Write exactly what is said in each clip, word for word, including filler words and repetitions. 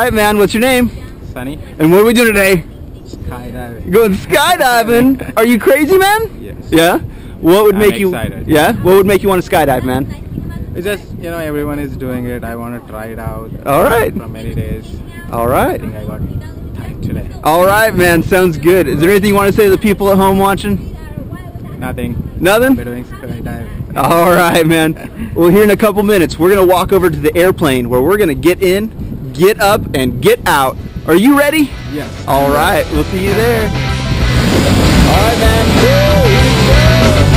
right, man. What's your name? Sunny. And what are we doing today? Skydiving. You're going skydiving. Are you crazy, man? Yes. Yeah. What would I'm make you? excited. Yeah. What would make you want to skydive, man? It's just, you know, everyone is doing it. I want to try it out. All right. From many days. All right. I think I got time today. All right, man. Sounds good. Is there anything you want to say to the people at home watching? Nothing. Nothing? We're doing skydiving. All right, man. Well, here in a couple minutes, we're going to walk over to the airplane where we're going to get in, get up, and get out. Are you ready? Yes. All right. We'll see you there. All right, man. Woo, here we go.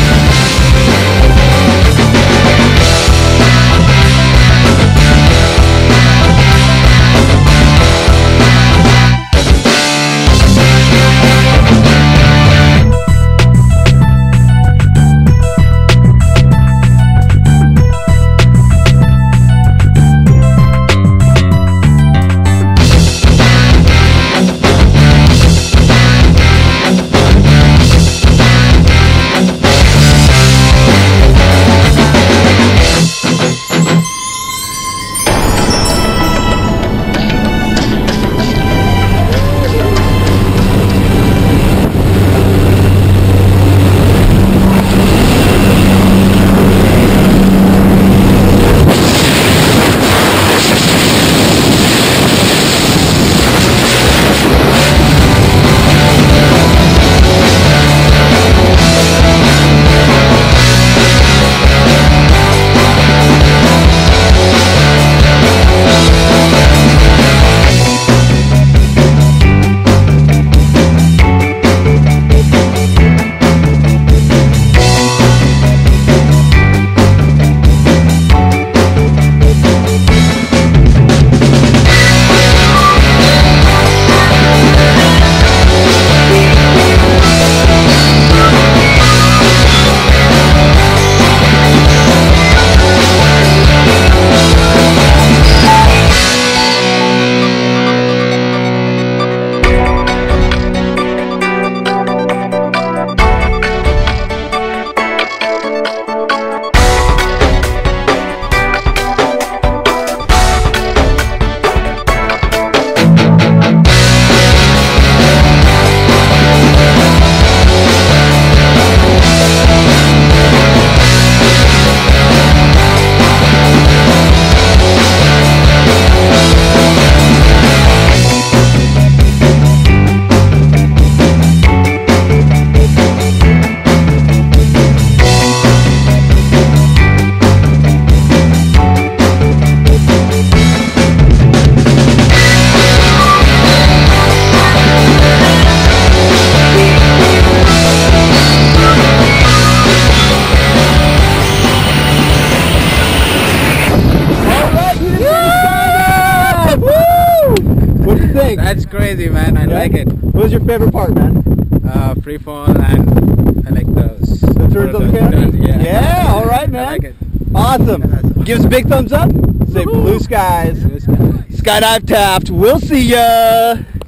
That's crazy, man. I Yeah? like it. What was your favorite part, man? Uh, free fall, and I like those. The turns on the canopy? Yeah. Yeah, all right, man. I like it. Awesome. Give us a big thumbs up. Say blue skies. Blue skies. Skydive Taft. We'll see ya.